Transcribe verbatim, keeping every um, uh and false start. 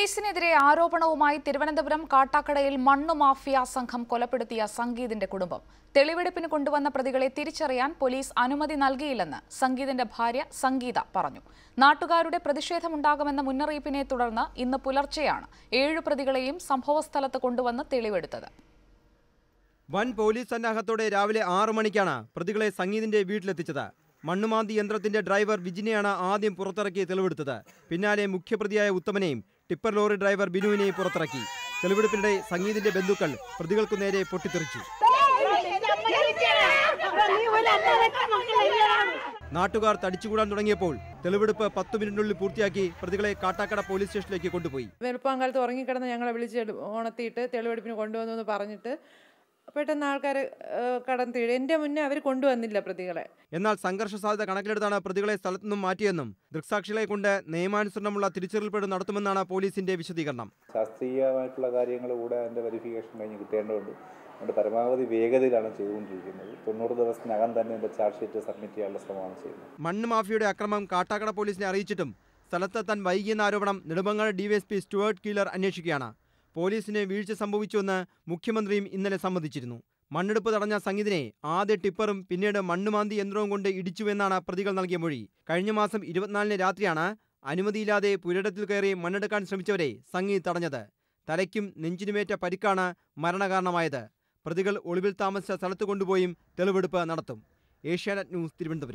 പോലീസിനെതിരെ ആരോപണവുമായി തിരുവനന്തപുരം കാട്ടാക്കടയിൽ മണ്ണു മാഫിയ സംഘം കൊലപ്പെടുത്തിയ സംഗീതിന്റെ കുടുംബം. തെളിവെടുപ്പിന് കൊണ്ടുവന്ന പ്രതികളെ തിരിച്ചറിയാൻ പോലീസ് അനുമതി നൽകിയില്ലെന്ന് സംഗീതിന്റെ ഭാര്യ സംഗീത പറഞ്ഞു. നാട്ടുകാരുടെ പ്രതിഷേധമുണ്ടാകുമെന്ന മുന്നറിയിപ്പിനെ തുടർന്ന് ഇന്ന് പുലർച്ചെയാണ് ഏഴു പ്രതികളെയും സംഭവസ്ഥലത്ത് കൊണ്ടുവന്ന് തെളിവെടുത്തത്. വൻ പോലീസ് സന്നാഹത്തോടെ രാവിലെ ആറു മണിക്കാണ് പ്രതികളെ സംഗീതിന്റെ വീട്ടിലെത്തിച്ചത്. മണ്ണുമാന്തി യന്ത്രത്തിന്റെ ഡ്രൈവർ വിജിനെയാണ് ആദ്യം പുറത്തിറക്കി തെളിവെടുത്തത്. പിന്നാലെ മുഖ്യപ്രതിയായ ഉത്തമനെയും ടിപ്പർ ലോറി ഡ്രൈവർ ബിനുവിനെയും പുറത്തിറക്കി. തെളിവെടുപ്പിനിടെ സംഗീതിന്റെ ബന്ധുക്കൾ പ്രതികൾക്കു നേരെ പൊട്ടിത്തെറിച്ചു. നാട്ടുകാർ തടിച്ചുകൂടാൻ തുടങ്ങിയപ്പോൾ തെളിവെടുപ്പ് പത്ത് മിനിറ്റിനുള്ളിൽ പൂർത്തിയാക്കി പ്രതികളെ കാട്ടാക്കട പോലീസ് സ്റ്റേഷനിലേക്ക് കൊണ്ടുപോയി. വെളുപ്പാങ്കാലത്ത് ഉറങ്ങിക്കിടന്ന് ഞങ്ങളെ വിളിച്ച് ഉണർത്തിയിട്ട് തെളിവെടുപ്പിന് കൊണ്ടുവന്നു എന്ന് പറഞ്ഞിട്ട് പെട്ടെന്ന് ആൾക്കാർ കടന്നു. എന്റെ മുന്നേ അവർ കൊണ്ടുവന്നില്ല പ്രതികളെ. എന്നാൽ സംഘർഷ സാധ്യത കണക്കിലെടുത്താണ് പ്രതികളെ സ്ഥലത്തുനിന്നും മാറ്റിയെന്നും ദൃക്സാക്ഷികളെ കൊണ്ട് നിയമാനുസരണമുള്ള തിരിച്ചറിയൽപ്പെട് നടത്തുമെന്നാണ് പോലീസിന്റെ വിശദീകരണം. ശാസ്ത്രീയമായിട്ടുള്ള കാര്യങ്ങൾ കൂടെ അതിന്റെ വെരിഫിക്കേഷൻ കഴിഞ്ഞ് കിട്ടേണ്ടതുണ്ട്. അതുകൊണ്ട് പരമാവധി വേഗതയിലാണ് ചെയ്തുകൊണ്ടിരിക്കുന്നത്. തൊണ്ണൂറ് ദിവസത്തിനകം തന്നെ എന്റെ ചാർജ് ഷീറ്റ് സബ്മിറ്റ് ചെയ്യാനുള്ള ശ്രമമാണ് ചെയ്യുന്നത്. മണ്ണ് മാഫിയയുടെ അക്രമം കാട്ടാക്കട പോലീസിനെ അറിയിച്ചിട്ടും സ്ഥലത്തെത്താൻ വൈകിയെന്ന ആരോപണം നെടുമങ്ങാട് ഡിവൈഎസ്പി സ്റ്റുവർട്ട് കീലർ അന്വേഷിക്കുകയാണ്. പോലീസിന് വീഴ്ച സംഭവിച്ചുവെന്ന് മുഖ്യമന്ത്രിയും ഇന്നലെ സമ്മതിച്ചിരുന്നു. മണ്ണെടുപ്പ് തടഞ്ഞ സംഗീതിനെ ആദ്യ ടിപ്പറും പിന്നീട് മണ്ണുമാന്തി യന്ത്രവും കൊണ്ട് ഇടിച്ചുവെന്നാണ് പ്രതികൾ നൽകിയ മൊഴി. കഴിഞ്ഞ മാസം ഇരുപത്തിനാലിന് രാത്രിയാണ് അനുമതിയില്ലാതെ പുരയിടത്തിൽ കയറി മണ്ണെടുക്കാൻ ശ്രമിച്ചവരെ സംഗീത് തടഞ്ഞത്. തലയ്ക്കും നെഞ്ചിനുമേറ്റ പരിക്കാണ് മരണകാരണമായത്. പ്രതികൾ ഒളിവിൽ താമസിച്ച സ്ഥലത്ത് കൊണ്ടുപോയും തെളിവെടുപ്പ് നടത്തും. ഏഷ്യാനെറ്റ് ന്യൂസ്, തിരുവനന്തപുരം.